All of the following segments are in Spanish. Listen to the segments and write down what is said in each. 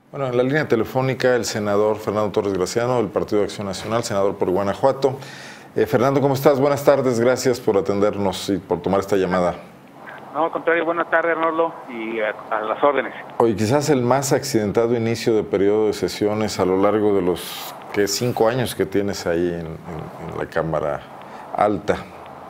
Bueno, en la línea telefónica el senador Fernando Torres Graciano, del Partido de Acción Nacional, senador por Guanajuato. Fernando, ¿cómo estás? Buenas tardes, gracias por atendernos y por tomar esta llamada. No, al contrario, buenas tardes, Arnoldo, y a las órdenes. Hoy quizás el más accidentado inicio de periodo de sesiones a lo largo de los 5 años que tienes ahí en la Cámara Alta.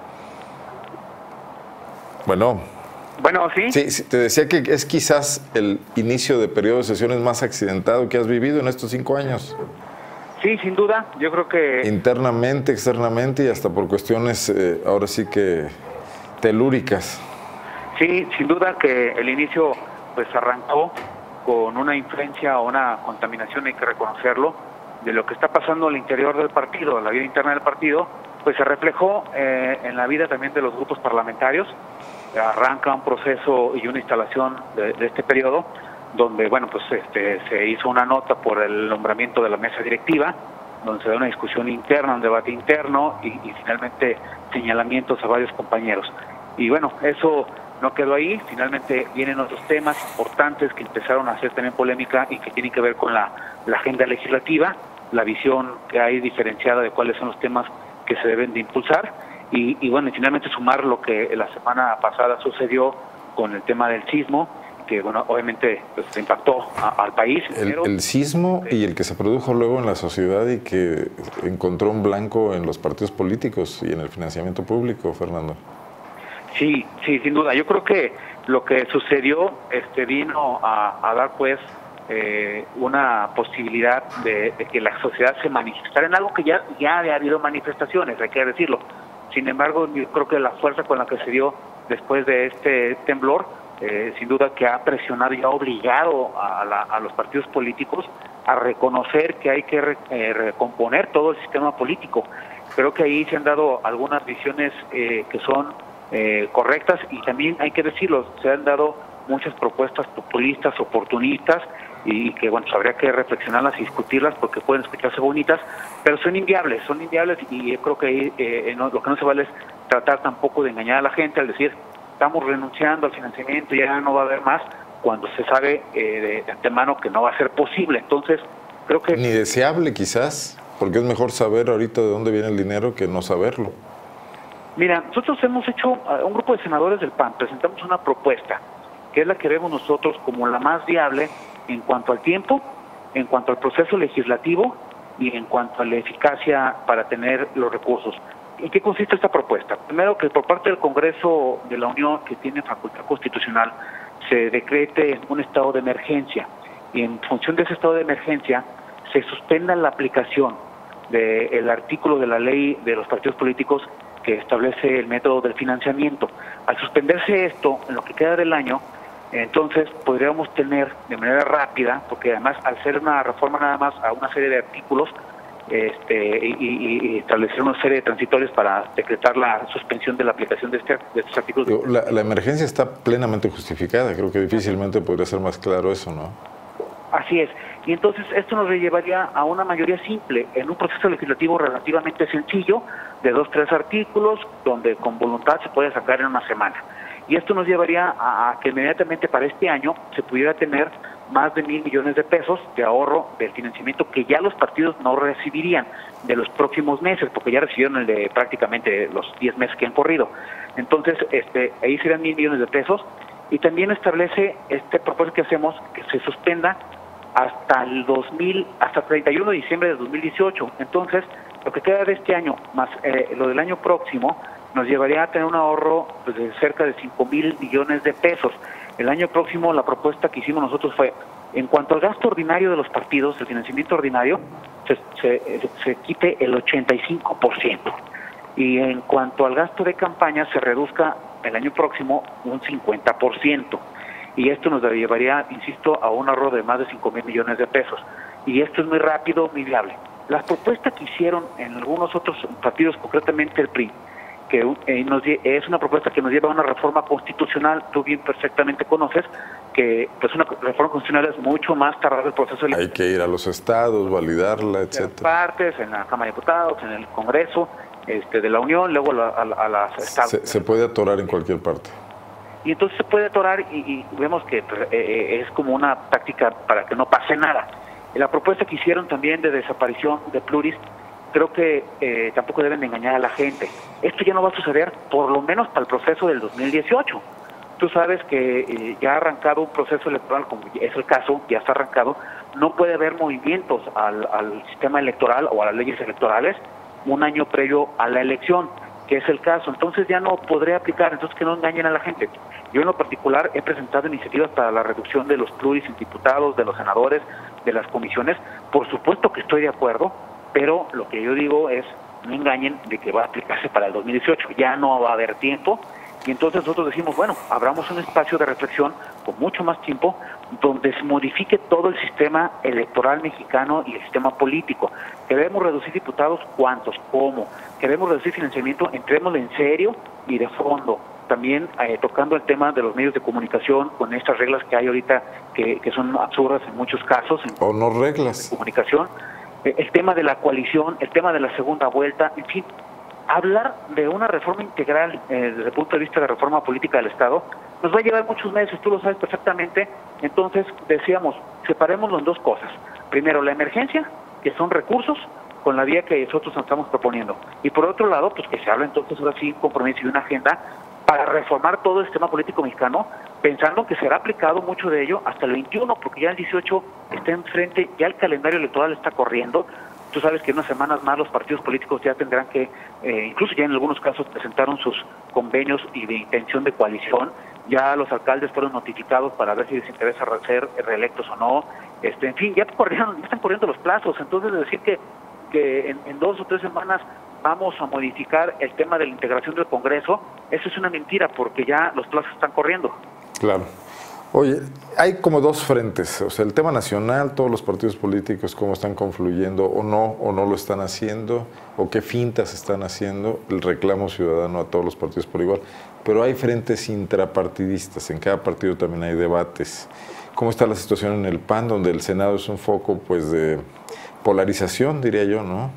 Bueno, ¿sí? Sí, te decía que es quizás el inicio de periodo de sesiones más accidentado que has vivido en estos 5 años. Sí, sin duda, yo creo que... Internamente, externamente y hasta por cuestiones, ahora sí que telúricas. Sí, sin duda que el inicio pues arrancó con una influencia o una contaminación, hay que reconocerlo, de lo que está pasando al interior del partido, la vida interna del partido, pues se reflejó en la vida también de los grupos parlamentarios. Arranca un proceso y una instalación de este periodo, donde bueno pues se hizo una nota por el nombramiento de la mesa directiva, donde se da una discusión interna, un debate interno y finalmente señalamientos a varios compañeros. Y bueno, eso no quedó ahí, finalmente vienen otros temas importantes que empezaron a hacer también polémica y que tienen que ver con la agenda legislativa, la visión que hay diferenciada de cuáles son los temas que se deben de impulsar. Y bueno, y finalmente sumar lo que la semana pasada sucedió con el tema del sismo, que bueno, obviamente pues, impactó al país. El sismo y el que se produjo luego en la sociedad y que encontró un blanco en los partidos políticos y en el financiamiento público, Fernando. Sí, sin duda. Yo creo que lo que sucedió vino a dar pues una posibilidad de que la sociedad se manifestara en algo que ya había habido manifestaciones, hay que decirlo. Sin embargo, yo creo que la fuerza con la que se dio después de este temblor, sin duda que ha presionado y ha obligado a los partidos políticos a reconocer que hay que recomponer todo el sistema político. Creo que ahí se han dado algunas visiones que son correctas y también hay que decirlo, se han dado muchas propuestas populistas, oportunistas, y que bueno, pues habría que reflexionarlas y discutirlas porque pueden escucharse bonitas, pero son inviables y yo creo que ahí, lo que no se vale es tratar tampoco de engañar a la gente al decir estamos renunciando al financiamiento, ya no va a haber más, cuando se sabe de antemano que no va a ser posible. Entonces creo que... Ni deseable quizás, porque es mejor saber ahorita de dónde viene el dinero que no saberlo. Mira, nosotros hemos hecho, un grupo de senadores del PAN, presentamos una propuesta, que es la que vemos nosotros como la más viable en cuanto al tiempo, en cuanto al proceso legislativo y en cuanto a la eficacia para tener los recursos. ¿En qué consiste esta propuesta? Primero, que por parte del Congreso de la Unión, que tiene facultad constitucional, se decrete un estado de emergencia y en función de ese estado de emergencia se suspenda la aplicación del artículo de la ley de los partidos políticos que establece el método del financiamiento. Al suspenderse esto, en lo que queda del año, entonces podríamos tener de manera rápida, porque además al ser una reforma nada más a una serie de artículos y establecer una serie de transitorios para decretar la suspensión de la aplicación de estos artículos. La emergencia está plenamente justificada, creo que difícilmente podría ser más claro eso, ¿no? Así es, y entonces esto nos llevaría a una mayoría simple, en un proceso legislativo relativamente sencillo, de 2-3 artículos, donde con voluntad se puede sacar en una semana. Y esto nos llevaría a que inmediatamente para este año se pudiera tener más de 1,000 millones de pesos de ahorro del financiamiento que ya los partidos no recibirían de los próximos meses, porque ya recibieron el de prácticamente los 10 meses que han corrido. Entonces, ahí serían 1,000 millones de pesos. Y también establece este propósito que hacemos, que se suspenda hasta hasta 31 de diciembre de 2018. Entonces, lo que queda de este año más lo del año próximo nos llevaría a tener un ahorro pues, de cerca de 5,000 millones de pesos. El año próximo la propuesta que hicimos nosotros fue, en cuanto al gasto ordinario de los partidos, el financiamiento ordinario, se quite el 85%. Y en cuanto al gasto de campaña, se reduzca el año próximo un 50%. Y esto nos llevaría, insisto, a un ahorro de más de 5,000 millones de pesos. Y esto es muy rápido, muy viable. Las propuestas que hicieron en algunos otros partidos, concretamente el PRI, que es una propuesta que nos lleva a una reforma constitucional, tú bien perfectamente conoces, que pues una reforma constitucional es mucho más tardado el proceso. Hay que ir a los estados, validarla, etcétera. Partes, en la Cámara de Diputados, en el Congreso de la Unión, luego a las estados. Se puede atorar en cualquier parte. y entonces se puede atorar y vemos que es como una táctica para que no pase nada. La propuesta que hicieron también de desaparición de pluris, creo que tampoco deben de engañar a la gente. Esto ya no va a suceder, por lo menos para el proceso del 2018. Tú sabes que ya ha arrancado un proceso electoral, como es el caso, ya está arrancado, no puede haber movimientos al sistema electoral o a las leyes electorales un año previo a la elección, que es el caso. Entonces ya no podré aplicar, entonces que no engañen a la gente. Yo en lo particular he presentado iniciativas para la reducción de los pluris en diputados, de los senadores, de las comisiones. Por supuesto que estoy de acuerdo, pero lo que yo digo es, no engañen de que va a aplicarse para el 2018, ya no va a haber tiempo, y entonces nosotros decimos, bueno, abramos un espacio de reflexión con mucho más tiempo, donde se modifique todo el sistema electoral mexicano y el sistema político. Queremos reducir diputados, ¿cuántos? ¿Cómo? Queremos reducir financiamiento, entrémosle en serio y de fondo. También tocando el tema de los medios de comunicación, con estas reglas que hay ahorita, que son absurdas en muchos casos. O no reglas. De comunicación. El tema de la coalición, el tema de la segunda vuelta, en fin, hablar de una reforma integral desde el punto de vista de reforma política del Estado nos va a llevar muchos meses, tú lo sabes perfectamente. Entonces decíamos, separémoslo en dos cosas. Primero, la emergencia, que son recursos, con la vía que nosotros nos estamos proponiendo. Y por otro lado, pues que se habla entonces ahora sí un compromiso y una agenda para reformar todo el sistema político mexicano, pensando que será aplicado mucho de ello hasta el 21, porque ya el 18 está enfrente, ya el calendario electoral está corriendo. Tú sabes que en unas semanas más los partidos políticos ya tendrán que, incluso ya en algunos casos presentaron sus convenios y de intención de coalición, ya los alcaldes fueron notificados para ver si les interesa ser reelectos o no, en fin, ya están corriendo los plazos. Entonces decir que en 2 o 3 semanas vamos a modificar el tema de la integración del Congreso, eso es una mentira, porque ya los plazos están corriendo. Claro. Oye, hay como dos frentes, o sea, el tema nacional, todos los partidos políticos cómo están confluyendo o no lo están haciendo, o qué fintas están haciendo, el reclamo ciudadano a todos los partidos por igual, pero hay frentes intrapartidistas, en cada partido también hay debates. ¿Cómo está la situación en el PAN, donde el Senado es un foco pues de polarización, diría yo, ¿no?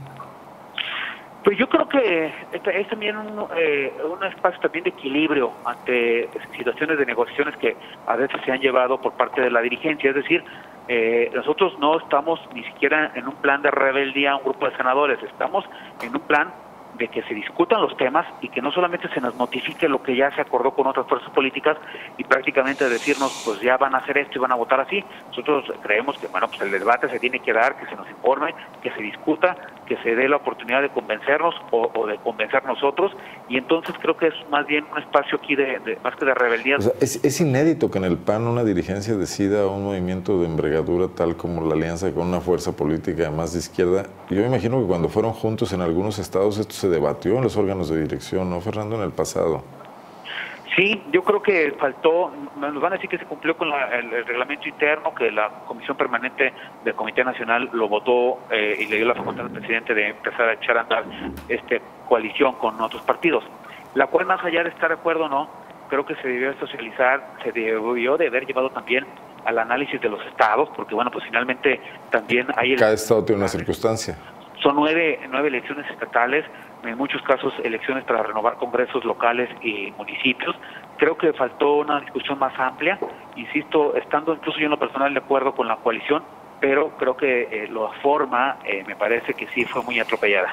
Pues yo creo que es también un espacio también de equilibrio ante situaciones de negociaciones que a veces se han llevado por parte de la dirigencia. Es decir, nosotros no estamos ni siquiera en un plan de rebeldía a un grupo de senadores, estamos en un plan de que se discutan los temas y que no solamente se nos notifique lo que ya se acordó con otras fuerzas políticas y prácticamente decirnos, pues ya van a hacer esto y van a votar así. Nosotros creemos que, bueno, pues el debate se tiene que dar, que se nos informe, que se discuta, que se dé la oportunidad de convencernos o de convencer nosotros, y entonces creo que es más bien un espacio aquí más que de rebeldía. O sea, es inédito que en el PAN una dirigencia decida un movimiento de envergadura tal como la alianza con una fuerza política más de izquierda. Yo me imagino que cuando fueron juntos en algunos estados esto se debatió en los órganos de dirección, ¿no, Fernando, en el pasado? Sí, yo creo que faltó, nos van a decir que se cumplió con el reglamento interno, que la Comisión Permanente del Comité Nacional lo votó y le dio la facultad al presidente de empezar a echar a andar coalición con otros partidos, la cual, más allá de estar de acuerdo o no, creo que se debió socializar, se debió de haber llevado también al análisis de los estados, porque bueno, pues finalmente también hay... Cada estado tiene una circunstancia. Son nueve elecciones estatales, en muchos casos elecciones para renovar congresos locales y municipios. Creo que faltó una discusión más amplia, insisto, estando incluso yo en lo personal de acuerdo con la coalición, pero creo que la forma me parece que sí fue muy atropellada.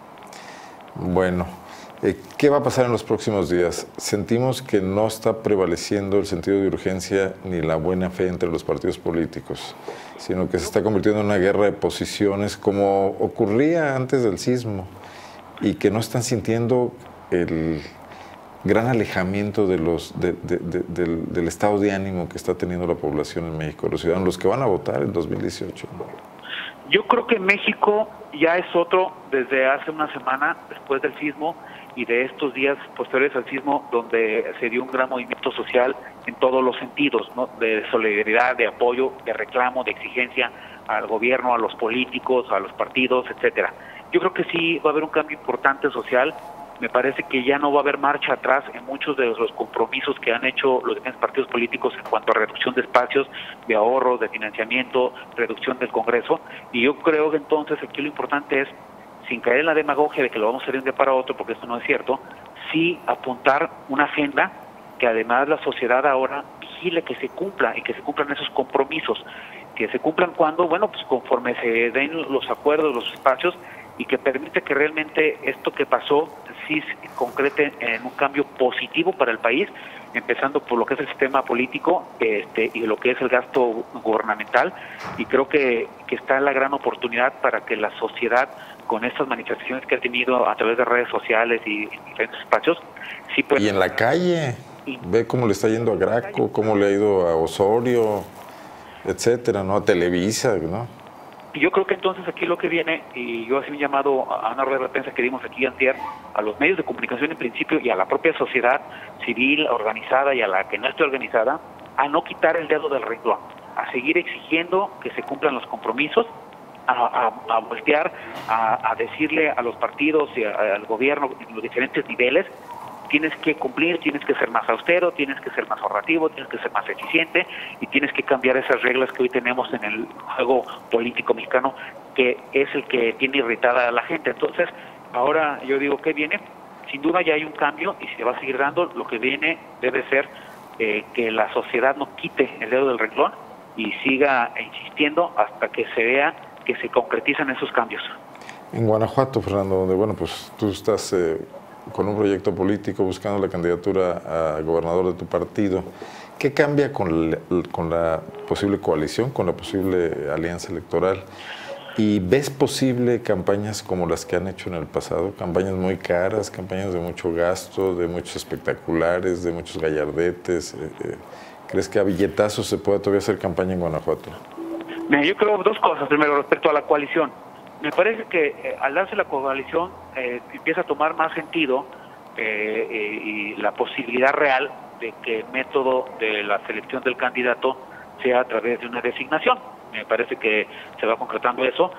Bueno, ¿qué va a pasar en los próximos días? Sentimos que no está prevaleciendo el sentido de urgencia ni la buena fe entre los partidos políticos, sino que se está convirtiendo en una guerra de posiciones como ocurría antes del sismo, y que no están sintiendo el gran alejamiento de del estado de ánimo que está teniendo la población en México, los ciudadanos, los que van a votar en 2018. Yo creo que México ya es otro desde hace una semana, después del sismo, y de estos días posteriores al sismo, donde se dio un gran movimiento social en todos los sentidos, ¿no? De solidaridad, de apoyo, de reclamo, de exigencia al gobierno, a los políticos, a los partidos, etcétera. Yo creo que sí va a haber un cambio importante social. Me parece que ya no va a haber marcha atrás en muchos de los compromisos que han hecho los diferentes partidos políticos en cuanto a reducción de espacios, de ahorros, de financiamiento, reducción del Congreso. Y yo creo que entonces aquí lo importante es, sin caer en la demagogia de que lo vamos a hacer de un día para otro, porque esto no es cierto, sí apuntar una agenda que además la sociedad ahora vigile que se cumpla y que se cumplan esos compromisos, que se cumplan cuando, bueno, pues conforme se den los acuerdos, los espacios, y que permite que realmente esto que pasó sí se concrete en un cambio positivo para el país, empezando por lo que es el sistema político y lo que es el gasto gubernamental, y creo que está la gran oportunidad para que la sociedad, con estas manifestaciones que ha tenido a través de redes sociales y diferentes espacios, sí puede... Y en la calle, ve cómo le está yendo a Graco, cómo le ha ido a Osorio, etcétera, ¿no? A Televisa, ¿no? Y yo creo que entonces aquí lo que viene, y yo hacía un llamado a una rueda de prensa que dimos aquí antier, a los medios de comunicación en principio y a la propia sociedad civil organizada y a la que no esté organizada, a no quitar el dedo del renglón, a seguir exigiendo que se cumplan los compromisos, a voltear, a decirle a los partidos y al gobierno en los diferentes niveles: tienes que cumplir, tienes que ser más austero, tienes que ser más ahorrativo, tienes que ser más eficiente y tienes que cambiar esas reglas que hoy tenemos en el juego político mexicano, que es el que tiene irritada a la gente. Entonces, ahora yo digo, ¿qué viene? Sin duda ya hay un cambio y se va a seguir dando. Lo que viene debe ser que la sociedad no quite el dedo del renglón y siga insistiendo hasta que se vea que se concretizan esos cambios. En Guanajuato, Fernando, donde, bueno, pues tú estás con un proyecto político buscando la candidatura a gobernador de tu partido, ¿qué cambia con la posible coalición, con la posible alianza electoral? ¿Y ves posible campañas como las que han hecho en el pasado? Campañas muy caras, campañas de mucho gasto, de muchos espectaculares, de muchos gallardetes. ¿Crees que a billetazos se puede todavía hacer campaña en Guanajuato? Mira, yo creo dos cosas. Primero, respecto a la coalición. Me parece que al darse la coalición empieza a tomar más sentido y la posibilidad real de que el método de la selección del candidato sea a través de una designación. Me parece que se va concretando eso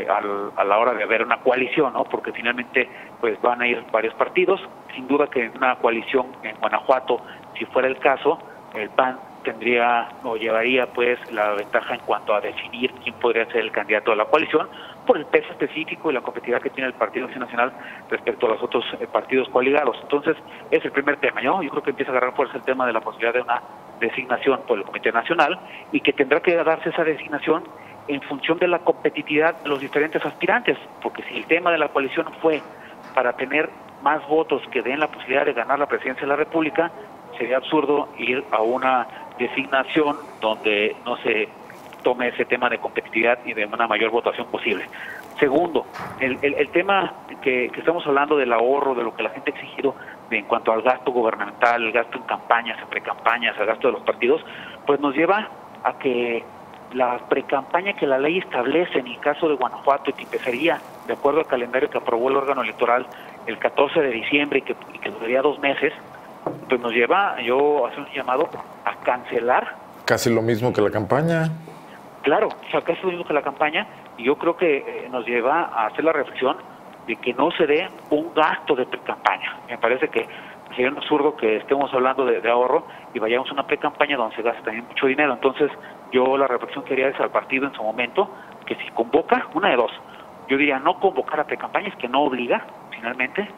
a la hora de haber una coalición, ¿no? Porque finalmente pues van a ir varios partidos. Sin duda que en una coalición en Guanajuato, si fuera el caso, el PAN tendría o llevaría pues la ventaja en cuanto a definir quién podría ser el candidato de la coalición, por el peso específico y la competitividad que tiene el Partido Acción Nacional respecto a los otros partidos coaligados. Entonces, es el primer tema, ¿no? Yo creo que empieza a agarrar fuerza el tema de la posibilidad de una designación por el Comité Nacional, y que tendrá que darse esa designación en función de la competitividad de los diferentes aspirantes, porque si el tema de la coalición fue para tener más votos que den la posibilidad de ganar la presidencia de la República, sería absurdo ir a una designación donde no se tome ese tema de competitividad y de una mayor votación posible. Segundo, el tema que estamos hablando del ahorro, de lo que la gente ha exigido en cuanto al gasto gubernamental, el gasto en campañas, en precampañas, el gasto de los partidos, pues nos lleva a que la precampaña que la ley establece en el caso de Guanajuato, y que empezaría de acuerdo al calendario que aprobó el órgano electoral el 14 de diciembre y que duraría 2 meses, pues nos lleva, yo hacer un llamado a cancelar. Casi lo mismo que la campaña. Claro, o sea, casi lo mismo que la campaña, y yo creo que nos lleva a hacer la reflexión de que no se dé un gasto de pre-campaña. Me parece que sería un absurdo que estemos hablando de ahorro y vayamos a una pre-campaña donde se gasta también mucho dinero. Entonces, yo la reflexión que haría es al partido en su momento, que si convoca, una de dos. Yo diría no convocar a pre-campañas, que no obliga, finalmente,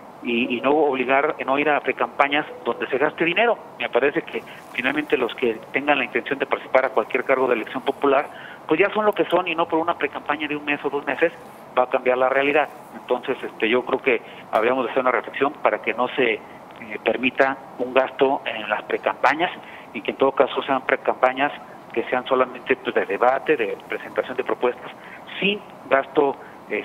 y no obligar, no ir a precampañas donde se gaste dinero. Me parece que finalmente los que tengan la intención de participar a cualquier cargo de elección popular, pues ya son lo que son, y no por una precampaña de 1 mes o 2 meses va a cambiar la realidad. Entonces, yo creo que habríamos de hacer una reflexión para que no se permita un gasto en las precampañas, y que en todo caso sean precampañas que sean solamente pues, de debate, de presentación de propuestas, sin gasto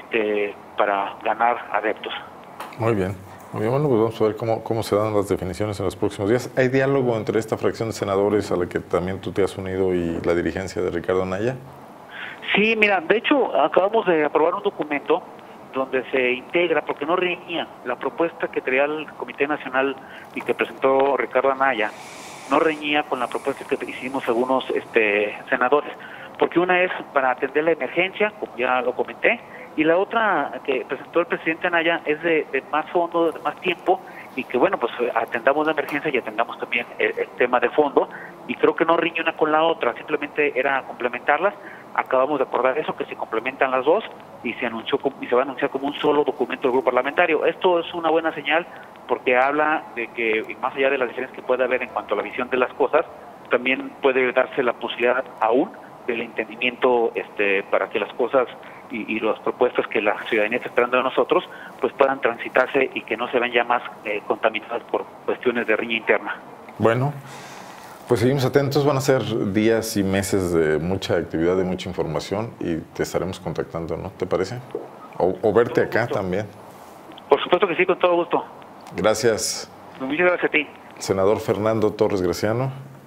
para ganar adeptos. Muy bien. Muy bien, bueno, pues vamos a ver cómo se dan las definiciones en los próximos días. ¿Hay diálogo entre esta fracción de senadores a la que también tú te has unido y la dirigencia de Ricardo Anaya? Sí, mira, de hecho acabamos de aprobar un documento donde se integra, porque no reñía la propuesta que traía el Comité Nacional y que presentó Ricardo Anaya, no reñía con la propuesta que hicimos algunos senadores, porque una es para atender la emergencia, como ya lo comenté, y la otra que presentó el presidente Anaya es de más fondo, de más tiempo, y que bueno, pues atendamos la emergencia y atendamos también el tema de fondo, y creo que no riñe una con la otra, simplemente era complementarlas. acabamos de acordar eso, que se complementan las dos y se va a anunciar como un solo documento del grupo parlamentario. Esto es una buena señal porque habla de que, más allá de las diferencias que puede haber en cuanto a la visión de las cosas, también puede darse la posibilidad aún del entendimiento para que las cosas y las propuestas que la ciudadanía está esperando de nosotros pues puedan transitarse y que no se ven ya más contaminadas por cuestiones de riña interna. Bueno, pues seguimos atentos, van a ser días y meses de mucha actividad, de mucha información y te estaremos contactando, ¿no? ¿Te parece? O verte acá también. Por supuesto que sí, con todo gusto. Gracias. Muchas gracias a ti. Senador Fernando Torres Graciano.